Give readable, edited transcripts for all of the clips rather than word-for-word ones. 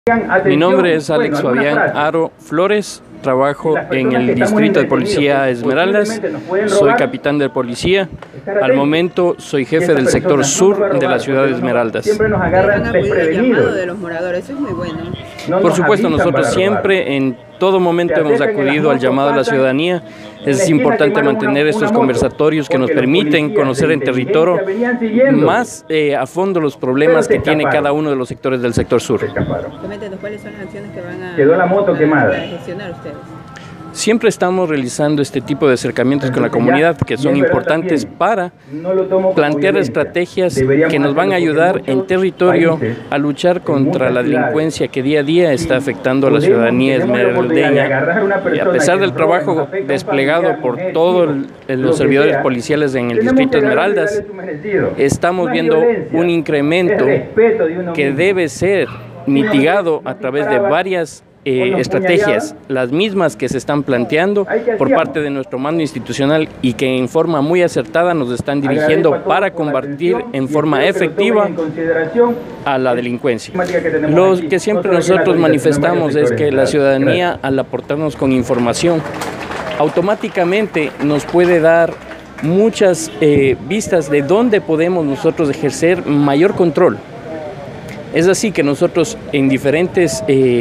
Mi nombre es Alex Fabián Aro Flores, trabajo en el Distrito de Policía Esmeraldas, soy capitán de policía, al momento soy jefe del sector sur de la ciudad de Esmeraldas. Siempre nos agarran desprevenidos. De los moradores, eso es muy bueno. Por supuesto, nosotros siempre, en todo momento, hemos acudido al llamado de la ciudadanía. Es importante mantener estos conversatorios que nos permiten conocer en territorio más a fondo los problemas que tiene cada uno de los sectores del sector sur. Coméntenos cuáles son las acciones que van a gestionar ustedes. Siempre estamos realizando este tipo de acercamientos con la comunidad que son importantes para plantear estrategias que nos van a ayudar en territorio a luchar contra la delincuencia que día a día está afectando a la ciudadanía esmeraldeña. Y a pesar del trabajo desplegado por todos los servidores policiales en el Distrito de Esmeraldas, estamos viendo un incremento que debe ser mitigado a través de varias estrategias, las mismas que se están planteando por parte de nuestro mando institucional y que en forma muy acertada nos están dirigiendo para combatir en forma efectiva a la delincuencia. Lo que siempre nosotros manifestamos es que la ciudadanía, al aportarnos con información, automáticamente nos puede dar muchas vistas de dónde podemos nosotros ejercer mayor control. Es así que nosotros en diferentes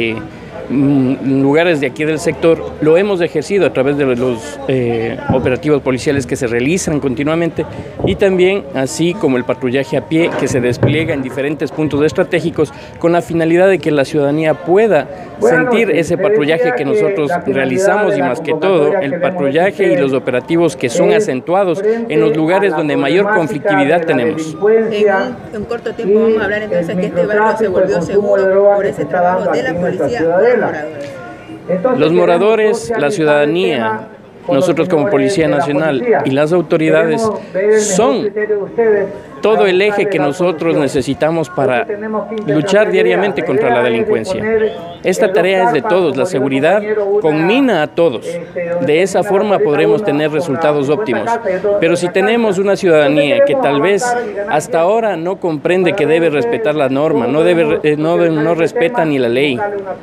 lugares de aquí del sector lo hemos ejercido a través de los operativos policiales que se realizan continuamente y también así como el patrullaje a pie que se despliega en diferentes puntos estratégicos con la finalidad de que la ciudadanía pueda sentir ese patrullaje que nosotros realizamos y más que todo el patrullaje y los operativos que son acentuados en los lugares donde mayor conflictividad tenemos. En un corto tiempo vamos a hablar entonces que este barrio se volvió seguro por ese trabajo de la policía. Los moradores, la ciudadanía, nosotros como Policía Nacional y las autoridades son todo el eje que nosotros necesitamos para luchar diariamente contra la delincuencia. Esta tarea es de todos, la seguridad conmina a todos. De esa forma podremos tener resultados óptimos. Pero si tenemos una ciudadanía que tal vez hasta ahora no comprende que debe respetar la norma, no respeta ni la ley,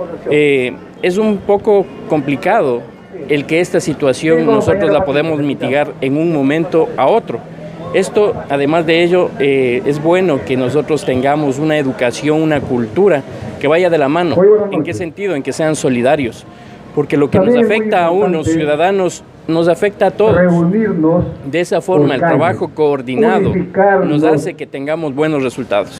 es un poco complicado el que esta situación nosotros la podemos mitigar en un momento a otro. Esto, además de ello, es bueno que nosotros tengamos una educación, una cultura que vaya de la mano. ¿En qué sentido? En que sean solidarios. Porque lo que nos afecta a unos ciudadanos nos afecta a todos. De esa forma, el trabajo coordinado nos hace que tengamos buenos resultados.